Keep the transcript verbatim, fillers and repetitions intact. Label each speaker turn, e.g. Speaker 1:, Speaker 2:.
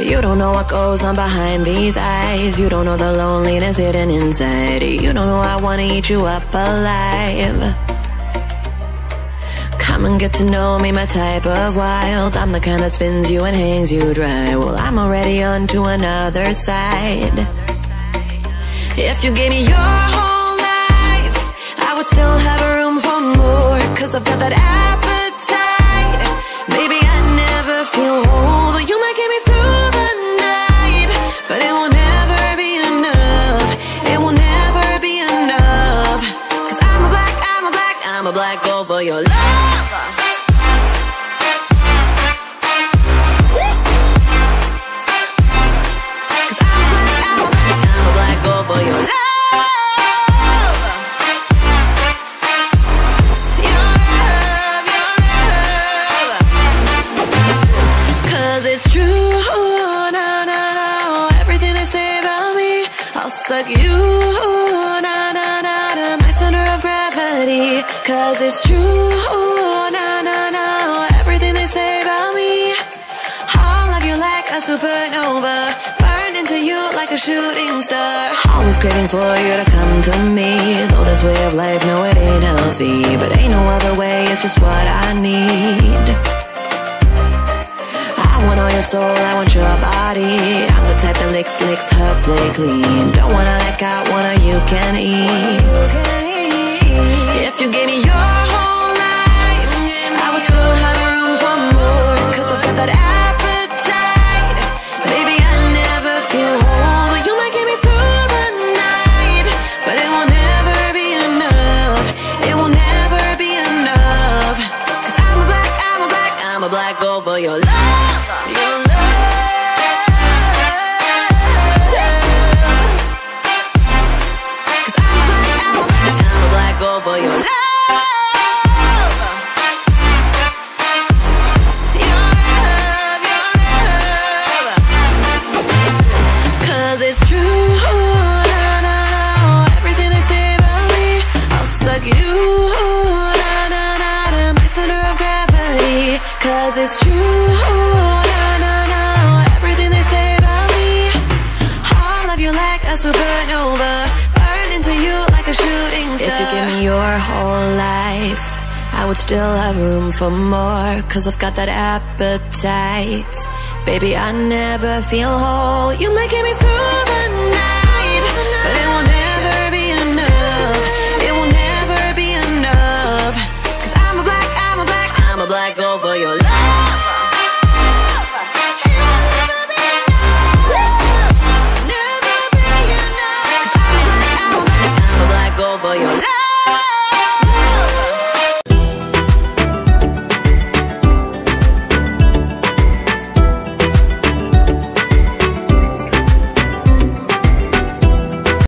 Speaker 1: You don't know what goes on behind these eyes. You don't know the loneliness hidden inside. You don't know I wanna eat you up alive. Come and get to know me, my type of wild. I'm the kind that spins you and hangs you dry. Well, I'm already on to another side. If you gave me your whole life, I would still have room for more. Cause I've got that appetite. Baby, I never feel whole. Though you might get me through the night, but it will never be enough. It will never be enough. Cause I'm a black, I'm a black, I'm a black gold for your love. For your love, your love, your love. Cause it's true, no, no, no. Everything they say about me, I'll suck you, no, no, no, to my center of gravity. Cause it's true, no, no, no. Everything they say about me, I'll love you like a supernova. Into you like a shooting star. Always craving for you to come to me. Though this way of life, no, it ain't healthy, but ain't no other way, it's just what I need. I want all your soul, I want your body. I'm the type that licks, licks her play clean. Don't wanna let go, wanna you can eat. If you gave me your whole life, I would still have room for more. Cause I've got that appetite. Baby, I never feel whole. You might get me through the night, but it will never be enough. It will never be enough. Cause I'm a black, I'm a black, I'm a black gold for your love. Your love. Cause I'm a black, I'm a black, I'm a black gold for your love. It's true, no, no, no. Everything they say about me, I'll suck you, no, no, no, to my center of gravity. Cause it's true, no, no, no. Everything they say about me, I'll love you like a supernova. Burn into you like a shooting star. If you give me your whole life, I would still have room for more. Cause I've got that appetite. Baby, I never feel whole. You might get me through